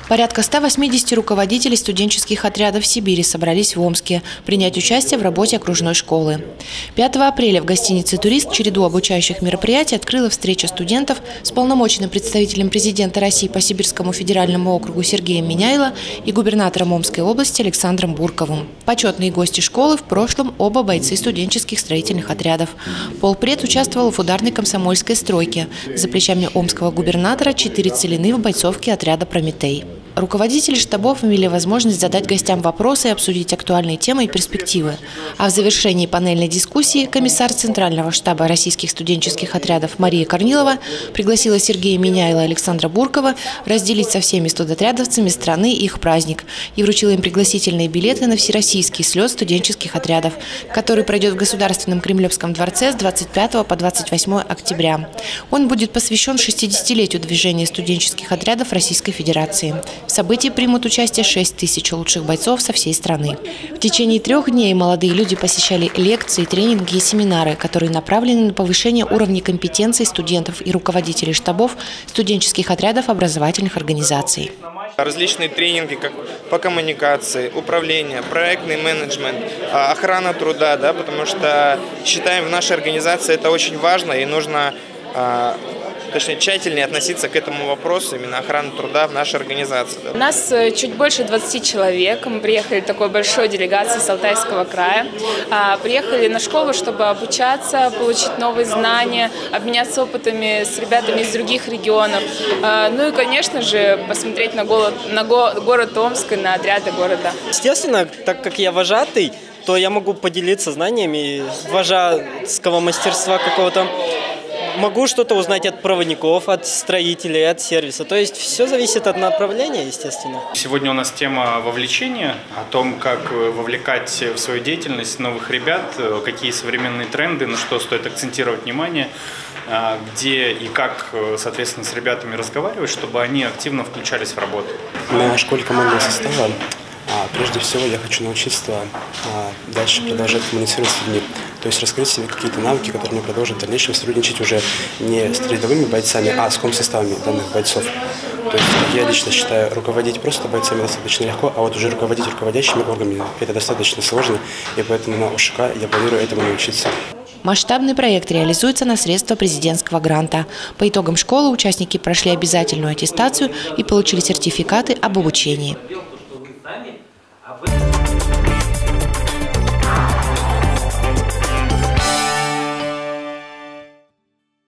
Порядка 180 руководителей студенческих отрядов Сибири собрались в Омске принять участие в работе окружной школы. 5 апреля в гостинице «Турист» череду обучающих мероприятий открыла встреча студентов с полномочным представителем президента России по Сибирскому федеральному округу Сергеем Миняйло и губернатором Омской области Александром Бурковым. Почетные гости школы в прошлом оба бойцы студенческих строительных отрядов. Полпред участвовал в ударной комсомольской стройке. За плечами омского губернатора 4 целины в бойцовке отряда «Прометей». Руководители штабов имели возможность задать гостям вопросы и обсудить актуальные темы и перспективы. А в завершении панельной дискуссии комиссар Центрального штаба российских студенческих отрядов Мария Корнилова пригласила Сергея Миняйла и Александра Буркова разделить со всеми студотрядовцами страны их праздник и вручила им пригласительные билеты на всероссийский слет студенческих отрядов, который пройдет в Государственном Кремлевском дворце с 25 по 28 октября. Он будет посвящен 60-летию движения студенческих отрядов Российской Федерации. В событии примут участие 6 тысяч лучших бойцов со всей страны. В течение 3 дней молодые люди посещали лекции, тренинги и семинары, которые направлены на повышение уровня компетенций студентов и руководителей штабов студенческих отрядов образовательных организаций. Различные тренинги как по коммуникации, управление, проектный менеджмент, охрана труда, потому что считаем, в нашей организации это очень важно и нужно тщательнее относиться к этому вопросу, именно охраны труда в нашей организации. У нас чуть больше 20 человек. Мы приехали такой большой делегацией с Алтайского края. Приехали на школу, чтобы обучаться, получить новые знания, обменяться опытами с ребятами из других регионов. Ну и, конечно же, посмотреть на город Омск и на отряды города. Естественно, так как я вожатый, то я могу поделиться знаниями вожатского мастерства какого-то. Могу что-то узнать от проводников, от строителей, от сервиса. То есть все зависит от направления, естественно. Сегодня у нас тема вовлечения, о том, как вовлекать в свою деятельность новых ребят, какие современные тренды, на что стоит акцентировать внимание, где и как, соответственно, с ребятами разговаривать, чтобы они активно включались в работу. На школе командного состава прежде всего я хочу научиться дальше продолжать коммуницировать с людьми. То есть раскрыть себе какие-то навыки, которые мне продолжат в дальнейшем сотрудничать уже не с рядовыми бойцами, а с комсоставами данных бойцов. То есть я лично считаю, руководить просто бойцами достаточно легко, а вот уже руководить руководящими органами это достаточно сложно, и поэтому на УШК я планирую этому научиться. Масштабный проект реализуется на средства президентского гранта. По итогам школы участники прошли обязательную аттестацию и получили сертификаты об обучении.